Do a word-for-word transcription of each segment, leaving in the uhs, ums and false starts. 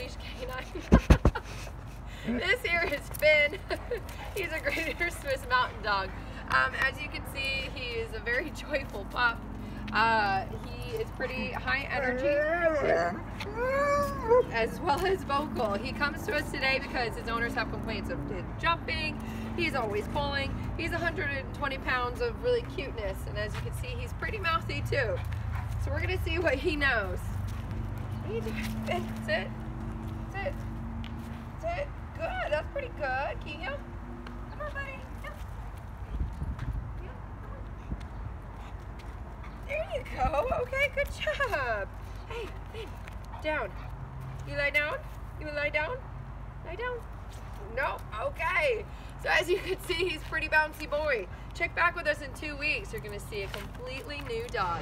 off-leash canine. This here is Finn. He's a Greater Swiss Mountain Dog. Um, as you can see, he is a very joyful pup. Uh, he is pretty high energy as well as vocal. He comes to us today because his owners have complaints of his jumping. He's always pulling. He's one hundred twenty pounds of really cuteness, and as you can see, he's pretty mouthy too. So we're gonna see what he knows. What are you doing? Finn, sit, sit, sit. Good, that's pretty good. Can you? Come on, buddy. Come. Yeah, come on. There you go. Okay, good job. Hey, Finn, down. You lie down? You lie down? Lie down. No? Okay. So as you can see, he's a pretty bouncy boy. Check back with us in two weeks. You're going to see a completely new dog.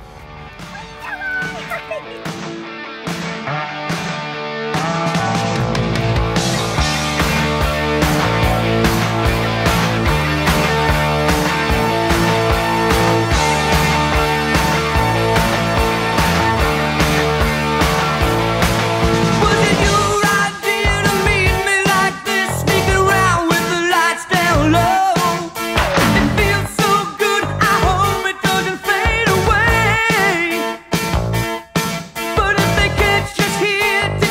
Here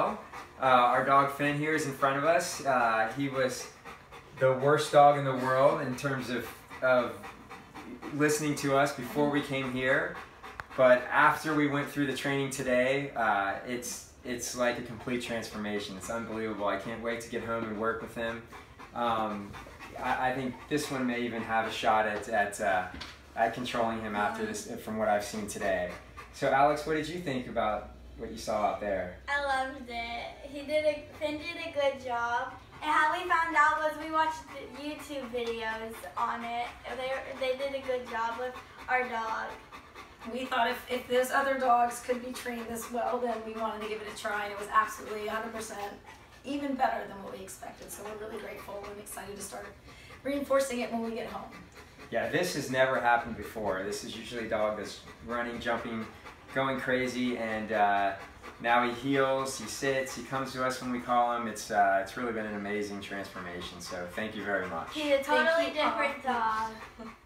well. Uh, our dog Finn here is in front of us. Uh, he was the worst dog in the world in terms of, of listening to us before we came here. But after we went through the training today, uh, it's, it's like a complete transformation. It's unbelievable. I can't wait to get home and work with him. Um, I, I think this one may even have a shot at, at, uh, at controlling him after this, from what I've seen today. So Alex, what did you think about what you saw out there? I loved it. He did a, Finn did a good job. And how we found out was we watched the YouTube videos on it. They, they did a good job with our dog. We thought if, if those other dogs could be trained this well, then we wanted to give it a try, and it was absolutely one hundred percent even better than what we expected. So we're really grateful and excited to start reinforcing it when we get home. Yeah, this has never happened before. This is usually a dog that's running, jumping, going crazy, and uh, now he heels, he sits, he comes to us when we call him. It's, uh, it's really been an amazing transformation, so thank you very much. He's a totally different dog.